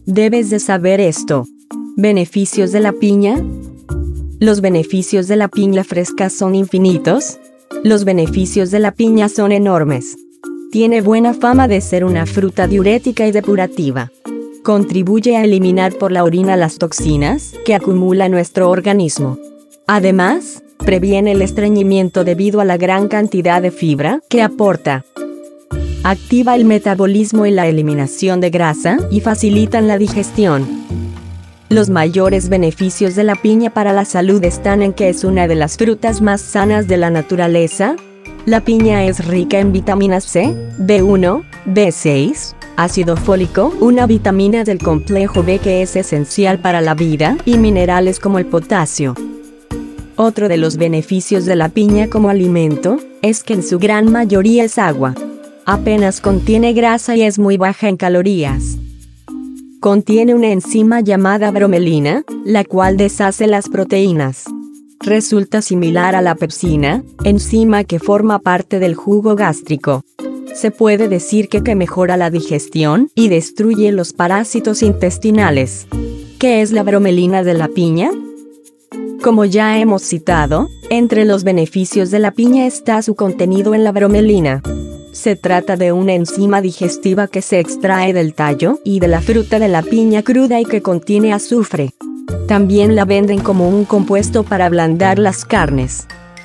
Debes de saber esto. ¿Beneficios de la piña? ¿Los beneficios de la piña fresca son infinitos? Los beneficios de la piña son enormes. Tiene buena fama de ser una fruta diurética y depurativa. Contribuye a eliminar por la orina las toxinas que acumula nuestro organismo. Además, previene el estreñimiento debido a la gran cantidad de fibra que aporta. Activa el metabolismo y la eliminación de grasa y facilitan la digestión. Los mayores beneficios de la piña para la salud están en que es una de las frutas más sanas de la naturaleza. La piña es rica en vitaminas C, B1, B6, ácido fólico, una vitamina del complejo B que es esencial para la vida, y minerales como el potasio. Otro de los beneficios de la piña como alimento es que en su gran mayoría es agua. Apenas contiene grasa y es muy baja en calorías. Contiene una enzima llamada bromelina, la cual deshace las proteínas. Resulta similar a la pepsina, enzima que forma parte del jugo gástrico. Se puede decir que mejora la digestión y destruye los parásitos intestinales. ¿Qué es la bromelina de la piña? Como ya hemos citado, entre los beneficios de la piña está su contenido en la bromelina. Se trata de una enzima digestiva que se extrae del tallo y de la fruta de la piña cruda y que contiene azufre. También la venden como un compuesto para ablandar las carnes.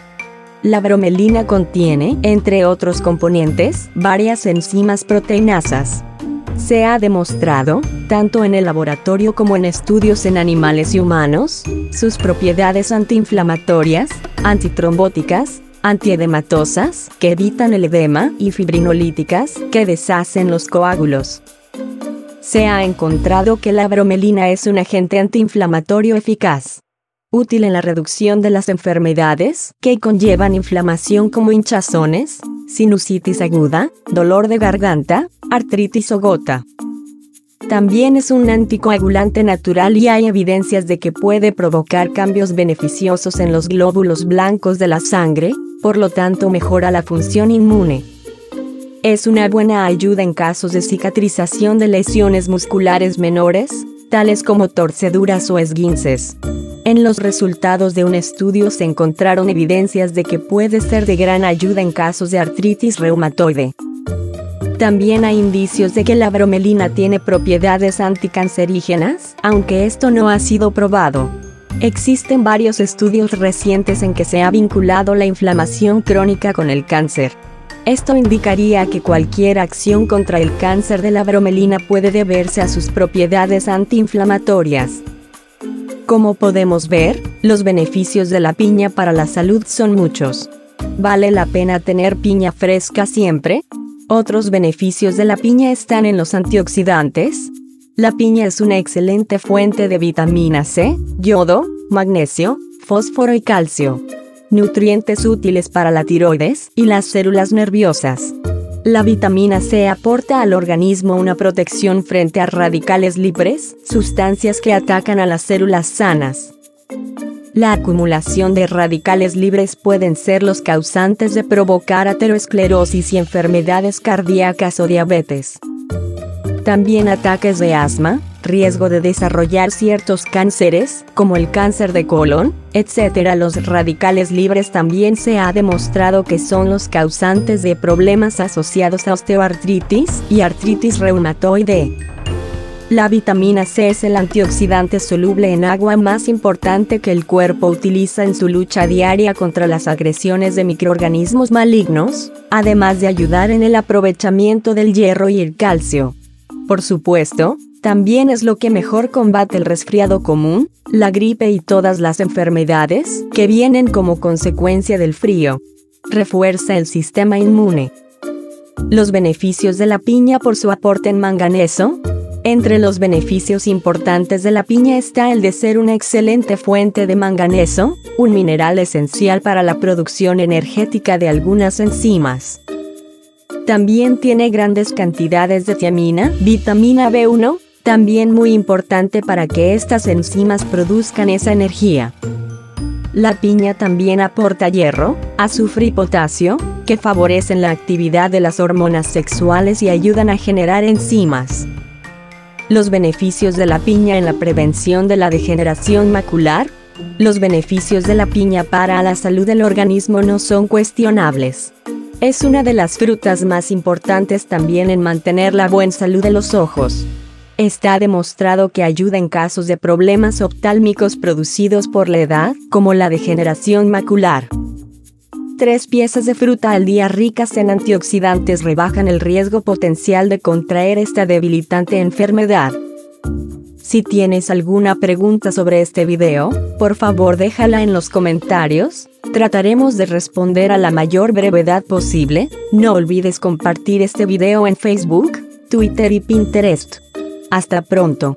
La bromelina contiene, entre otros componentes, varias enzimas proteinasas. Se ha demostrado, tanto en el laboratorio como en estudios en animales y humanos, sus propiedades antiinflamatorias, antitrombóticas, antiedematosas, que evitan el edema, y fibrinolíticas, que deshacen los coágulos. Se ha encontrado que la bromelina es un agente antiinflamatorio eficaz, útil en la reducción de las enfermedades que conllevan inflamación como hinchazones, sinusitis aguda, dolor de garganta, artritis o gota. También es un anticoagulante natural y hay evidencias de que puede provocar cambios beneficiosos en los glóbulos blancos de la sangre, por lo tanto mejora la función inmune. Es una buena ayuda en casos de cicatrización de lesiones musculares menores, tales como torceduras o esguinces. En los resultados de un estudio se encontraron evidencias de que puede ser de gran ayuda en casos de artritis reumatoide. También hay indicios de que la bromelina tiene propiedades anticancerígenas, aunque esto no ha sido probado. Existen varios estudios recientes en que se ha vinculado la inflamación crónica con el cáncer. Esto indicaría que cualquier acción contra el cáncer de la bromelina puede deberse a sus propiedades antiinflamatorias. Como podemos ver, los beneficios de la piña para la salud son muchos. ¿Vale la pena tener piña fresca siempre? Otros beneficios de la piña están en los antioxidantes. La piña es una excelente fuente de vitamina C, yodo, magnesio, fósforo y calcio. Nutrientes útiles para la tiroides y las células nerviosas. La vitamina C aporta al organismo una protección frente a radicales libres, sustancias que atacan a las células sanas. La acumulación de radicales libres pueden ser los causantes de provocar aterosclerosis y enfermedades cardíacas o diabetes. También ataques de asma, riesgo de desarrollar ciertos cánceres, como el cáncer de colon, etc. Los radicales libres también se ha demostrado que son los causantes de problemas asociados a osteoartritis y artritis reumatoide. La vitamina C es el antioxidante soluble en agua más importante que el cuerpo utiliza en su lucha diaria contra las agresiones de microorganismos malignos, además de ayudar en el aprovechamiento del hierro y el calcio. Por supuesto, también es lo que mejor combate el resfriado común, la gripe y todas las enfermedades que vienen como consecuencia del frío. Refuerza el sistema inmune. Los beneficios de la piña por su aporte en manganeso. Entre los beneficios importantes de la piña está el de ser una excelente fuente de manganeso, un mineral esencial para la producción energética de algunas enzimas. También tiene grandes cantidades de tiamina, vitamina B1, también muy importante para que estas enzimas produzcan esa energía. La piña también aporta hierro, azufre y potasio, que favorecen la actividad de las hormonas sexuales y ayudan a generar enzimas. Los beneficios de la piña en la prevención de la degeneración macular. Los beneficios de la piña para la salud del organismo no son cuestionables. Es una de las frutas más importantes también en mantener la buena salud de los ojos. Está demostrado que ayuda en casos de problemas oftálmicos producidos por la edad, como la degeneración macular. 3 piezas de fruta al día ricas en antioxidantes rebajan el riesgo potencial de contraer esta debilitante enfermedad. Si tienes alguna pregunta sobre este video, por favor déjala en los comentarios, trataremos de responder a la mayor brevedad posible. No olvides compartir este video en Facebook, Twitter y Pinterest. Hasta pronto.